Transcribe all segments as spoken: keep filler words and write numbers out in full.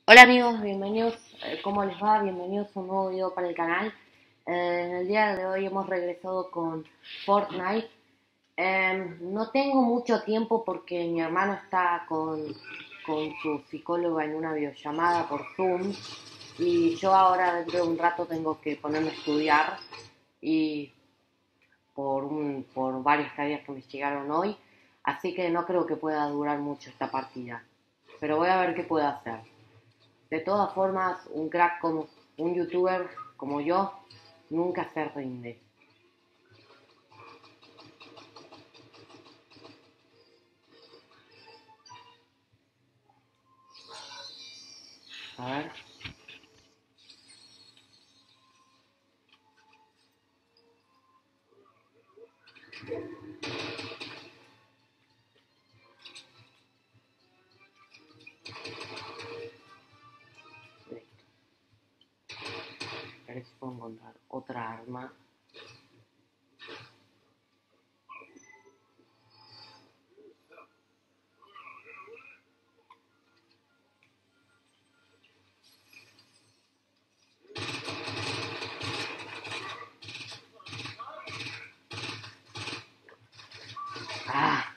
Hola amigos, bienvenidos, eh, ¿cómo les va? Bienvenidos a un nuevo video para el canal. Eh, en el día de hoy hemos regresado con Fortnite. Eh, no tengo mucho tiempo porque mi hermano está con, con su psicóloga en una videollamada por Zoom y yo ahora dentro de un rato tengo que ponerme a estudiar y por, un, por varias tareas que me llegaron hoy, así que no creo que pueda durar mucho esta partida, pero voy a ver qué puedo hacer. De todas formas, un crack como un youtuber como yo nunca se rinde. A ver. Listo. A ver si puedo encontrar otra arma. ¡Ah!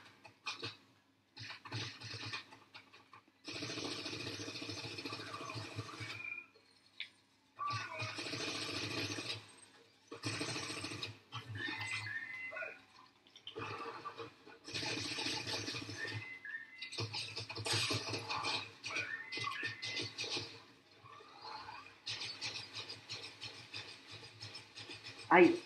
¡Ay!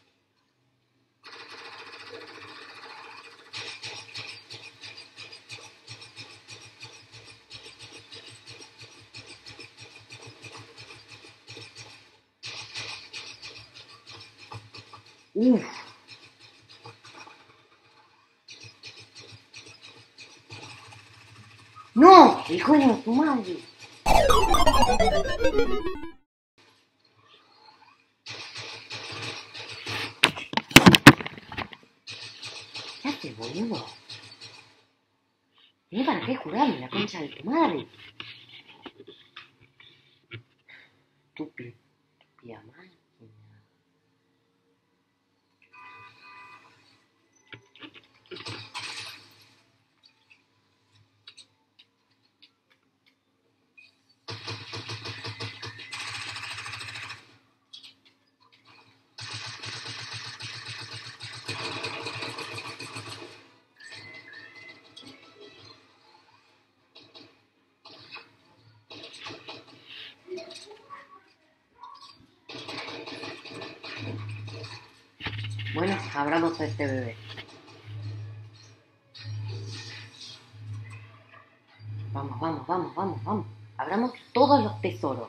¡Uf! ¡No! ¡Hijo de tu madre! ¿Qué haces, boludo? ¿Tenés para qué jurarme la concha de tu madre? Estúpido. Estúpida máquina. Bueno, abramos a este bebé. Vamos, vamos, vamos, vamos, vamos. Abramos todos los tesoros.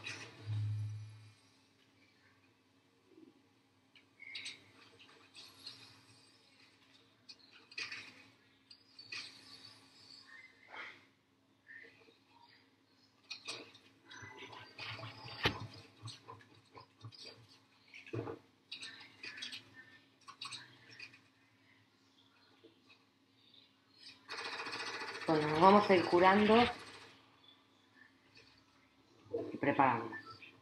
Bueno, nos vamos a ir curando y preparándonos.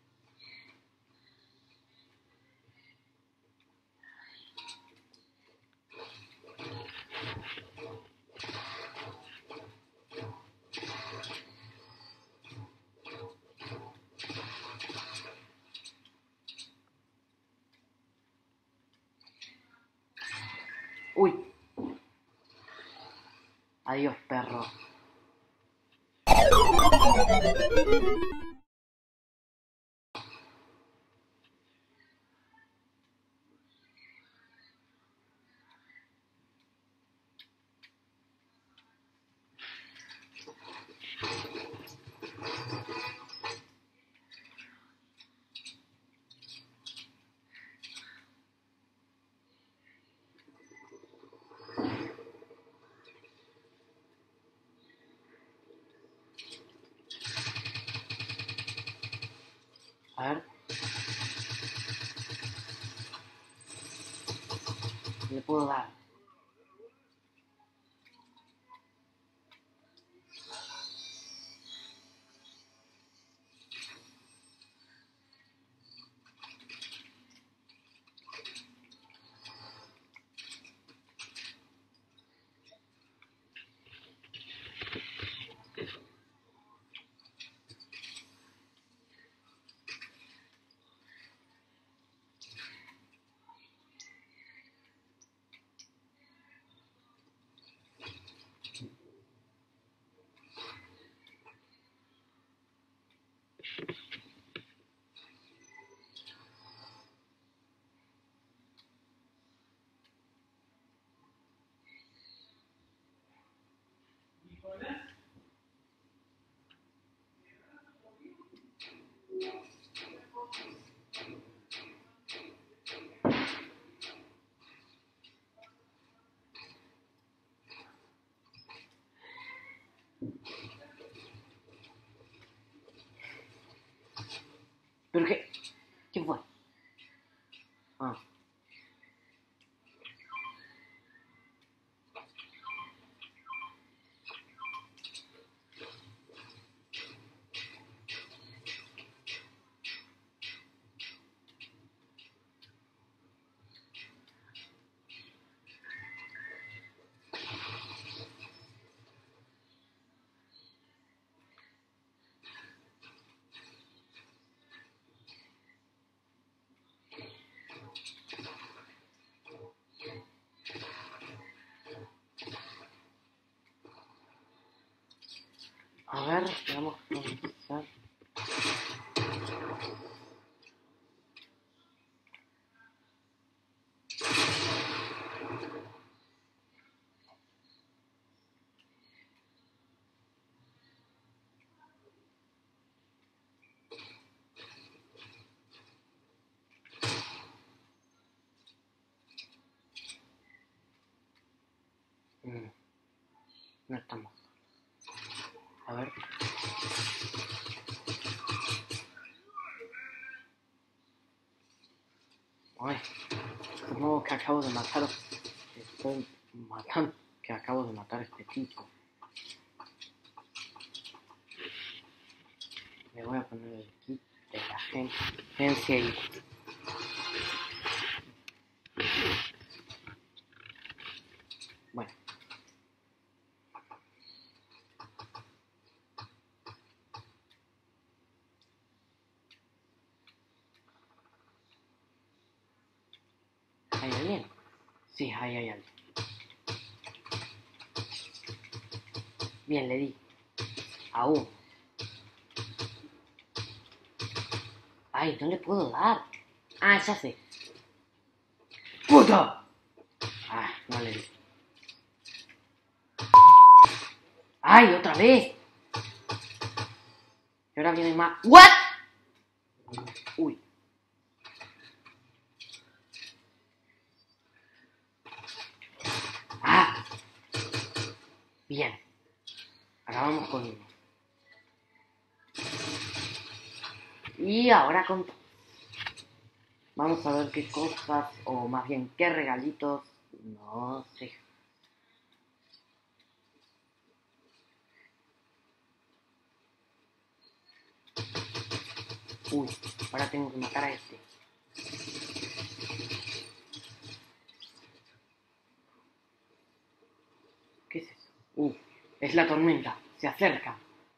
Uy. Adiós, perro. A ver. Le puedo dar. ¿Pero qué? ¿Qué fue? Ah. A ver, vamos a empezar. Mm, no estamos. A ver. Ay, supongo que acabo de matar. Estoy matando. Que acabo de matar a este tipo. Me voy a poner el kit de la agencia y... Bueno. ¿Hay alguien? Sí, ahí hay alguien. Bien, le di. Aún. Ay, no le puedo dar. Ah, ya sé. ¡Puta! Ah, no le di. ¡Ay, otra vez! Y ahora viene más... ¿What? Uy. Ah. Bien. Ahora vamos con uno. Y ahora con... Vamos a ver qué cosas, o más bien qué regalitos... No sé. Uy, ahora tengo que matar a este. ¿Qué es eso? Uh, es la tormenta. Se acerca.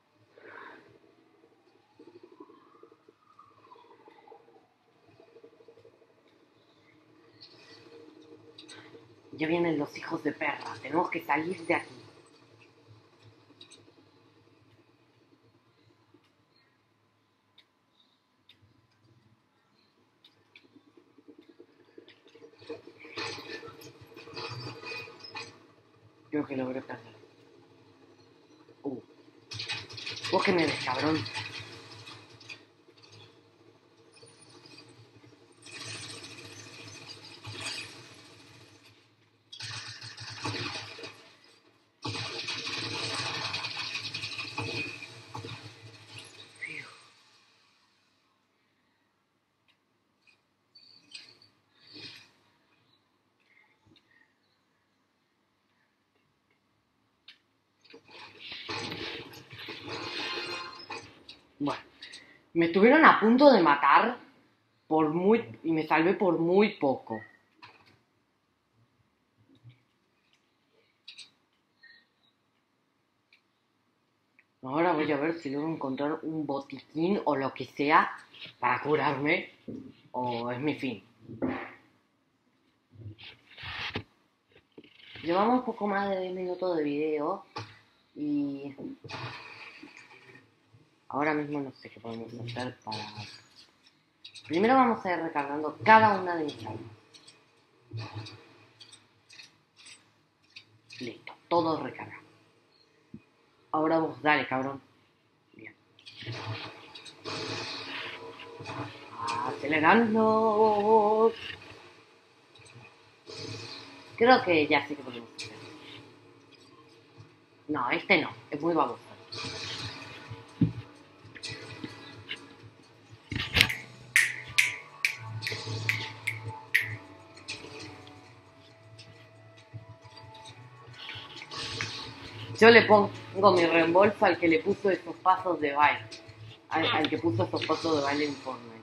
Ya vienen los hijos de perra. Tenemos que salir de aquí. Creo que logré perder. Uh. ¿Vos qué me ves, cabrón? Bueno, me estuvieron a punto de matar por muy... y me salvé por muy poco. Ahora voy a ver si logro encontrar un botiquín o lo que sea para curarme, o es mi fin. Llevamos un poco más de diez minutos de video y ahora mismo no sé qué podemos hacer para... Primero vamos a ir recargando cada una de mis armas. Listo, todo recargado. Ahora vos, dale, cabrón. Bien. Acelerando. Creo que ya sé que podemos hacer. No, este no, es muy baboso. Yo le pongo mi reembolso al que le puso esos pasos de baile. Al, al que puso esos pasos de baile en Fortnite.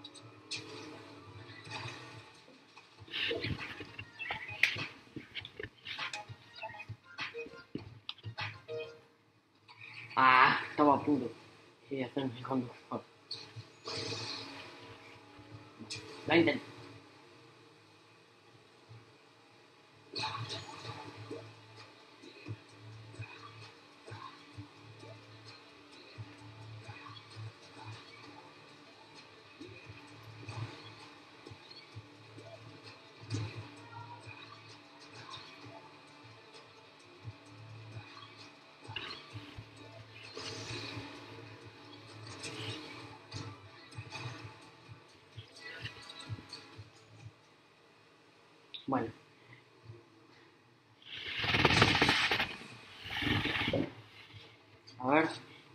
Ah, estaba puro. Quería hacerme el conductor. Lo intenté. Bueno. A ver.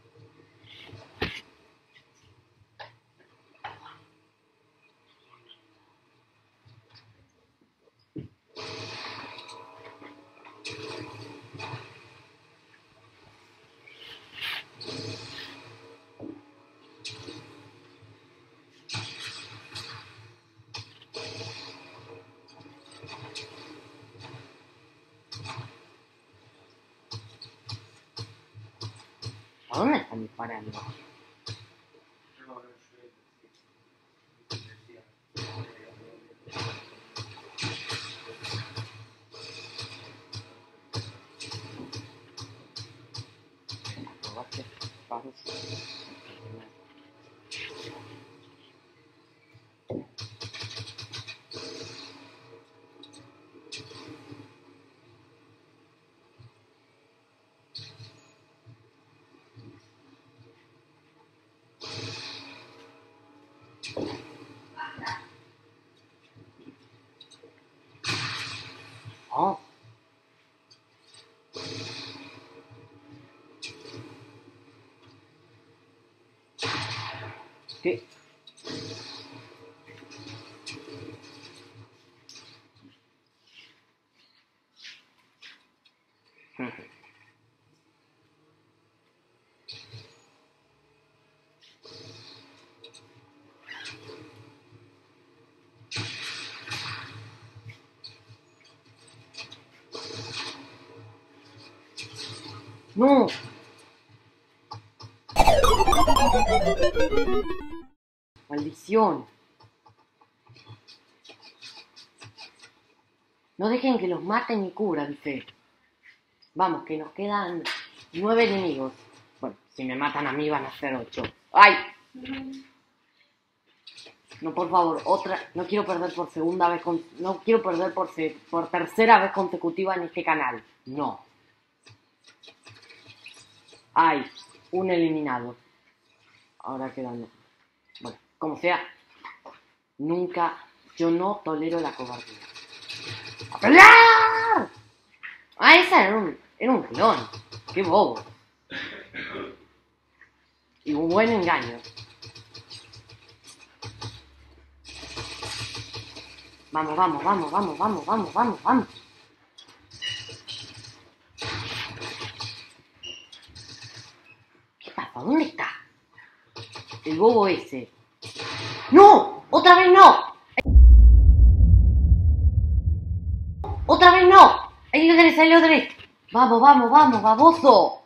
¿A dónde están disparando? Probaste pasos. Oh. ¿Qué? No. Maldición. No dejen que los maten y cubran, dice. Vamos, que nos quedan nueve enemigos. Bueno, si me matan a mí van a ser ocho. ¡Ay! No, por favor, otra. No quiero perder por segunda vez. Con... No quiero perder por, se... por tercera vez consecutiva en este canal. No. ¡Ay! Un eliminado. Ahora quedan. Bueno, como sea. Nunca. Yo no tolero la cobardía. ¡A pelear! Ah, esa era un, era un clon. Qué bobo. Y un buen engaño. Vamos, vamos, vamos, vamos, vamos, vamos, vamos, vamos. ¿Qué pasa? ¿Dónde está? El bobo ese. ¡No! ¡Otra vez no! ¡Otra vez no! ¡Hay que le salió otra vez! ¡Vamos, vamos, vamos, baboso!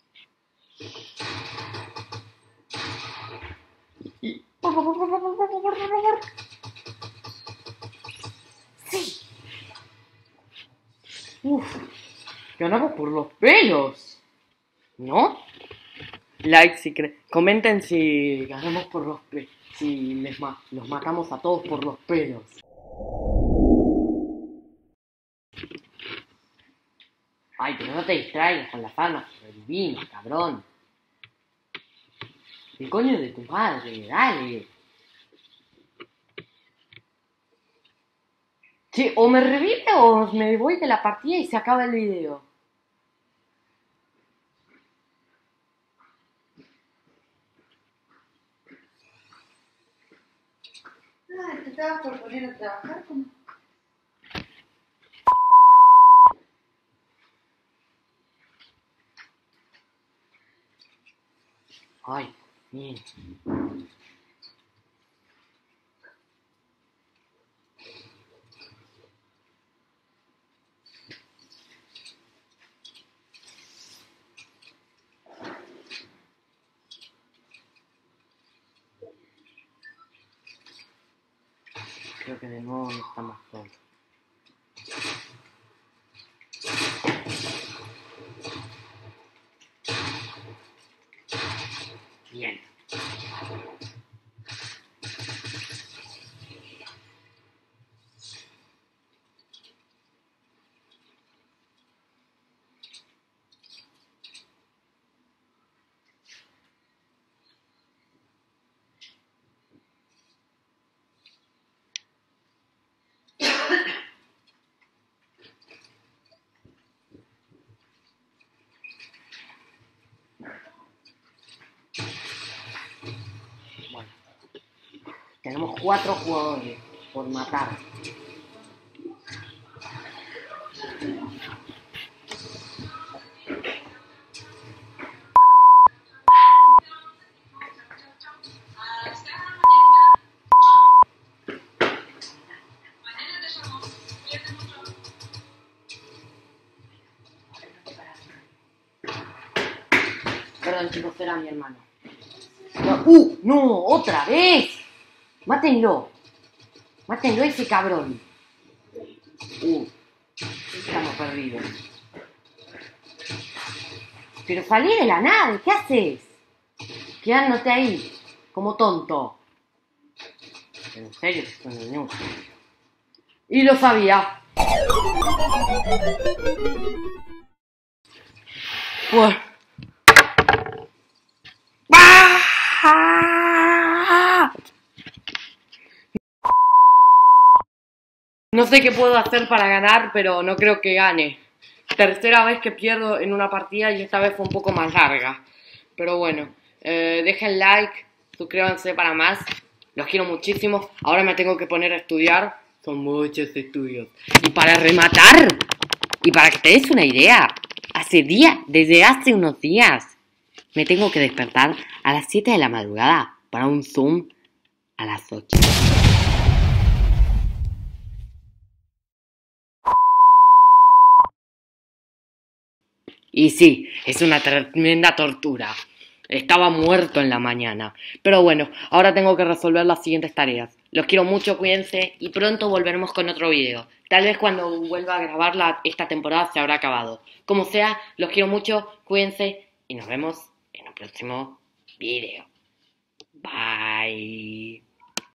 Por favor, por favor, por favor, por favor. ¡Sí! Uf, ganamos por los pelos. ¿No? Like si creen. Comenten si ganamos por los pelos. Si les ma los matamos a todos por los pelos. Ay, pero no te distraigas con las armas, revivime, cabrón. ¿Qué coño de tu madre? Dale. Che, o me revive o me voy de la partida y se acaba el video. Ah, te estabas por poner a trabajar como... Ay, bien. Creo que de nuevo no está más todo. Bien. Bueno, tenemos cuatro jugadores por matar. Perdón, chicos, era mi hermano. No, ¡Uh! ¡No! ¡Otra vez! ¡Mátenlo! ¡Mátenlo a ese cabrón! ¡Uh! Estamos perdidos. Pero salí de la nave, ¿qué haces? Quedándote ahí, como tonto. Pero en serio, es un inútil. Y lo sabía. Pues... ¡Ah! No sé qué puedo hacer para ganar, pero no creo que gane. Tercera vez que pierdo en una partida y esta vez fue un poco más larga. Pero bueno, eh, dejen like, suscríbanse para más. Los quiero muchísimo. Ahora me tengo que poner a estudiar. Son muchos estudios. Y para rematar, y para que te des una idea, hace días, desde hace unos días, me tengo que despertar a las siete de la madrugada para un Zoom a las ocho. Y sí, es una tremenda tortura. Estaba muerto en la mañana. Pero bueno, ahora tengo que resolver las siguientes tareas. Los quiero mucho, cuídense y pronto volveremos con otro video. Tal vez cuando vuelva a grabar la, esta temporada se habrá acabado. Como sea, los quiero mucho, cuídense y nos vemos en el próximo video. Bye.